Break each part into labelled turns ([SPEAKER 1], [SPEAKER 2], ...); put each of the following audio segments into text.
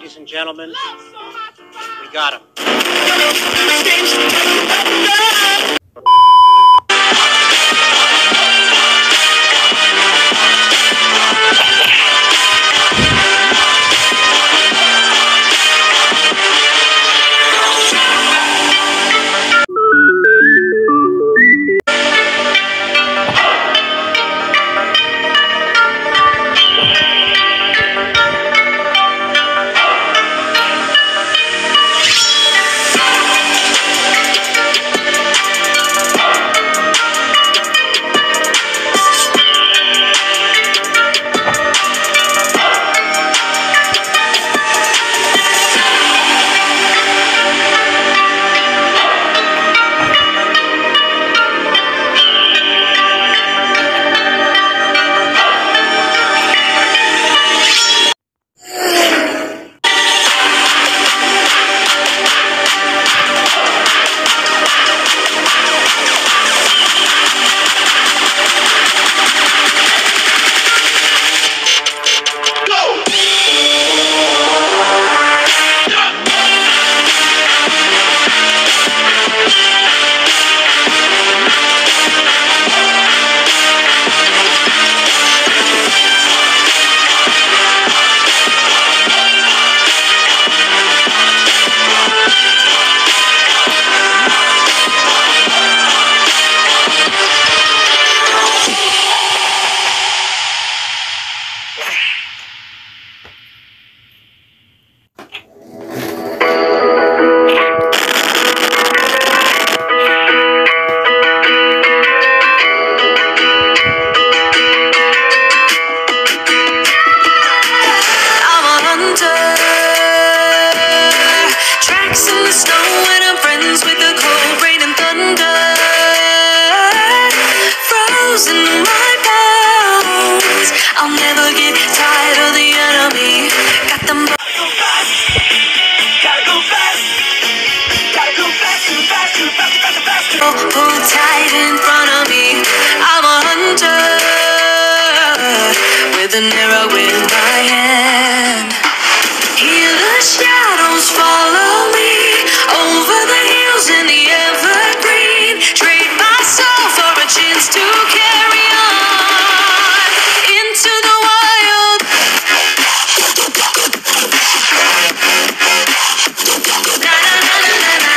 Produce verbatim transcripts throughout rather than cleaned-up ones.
[SPEAKER 1] ladies and gentlemen. We got him.
[SPEAKER 2] Pull tight in front of me. I'm a hunter with an arrow in my hand. Hear the shadows follow me over the hills in the evergreen. Trade my soul for a chance to carry on into the wild. Na na na na na na.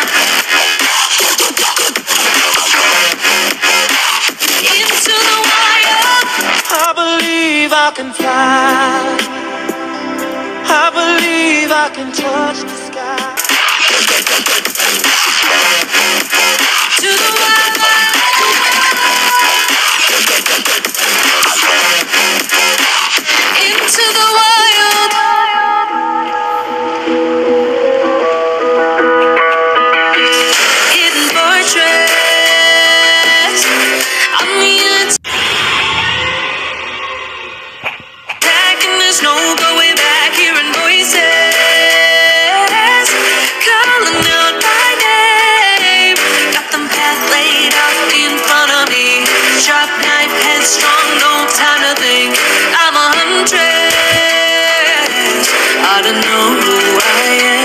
[SPEAKER 2] Into the wild.
[SPEAKER 3] I believe I can fly. I believe I can touch the sky.
[SPEAKER 2] To the wild. Into the wild. Hidden fortress. I'm the attack and there's no going back. Hearing voices calling out my name. Got them path laid out in front of me. Sharp knife, headstrong, no time to think. I'm a huntress. I don't know who I am.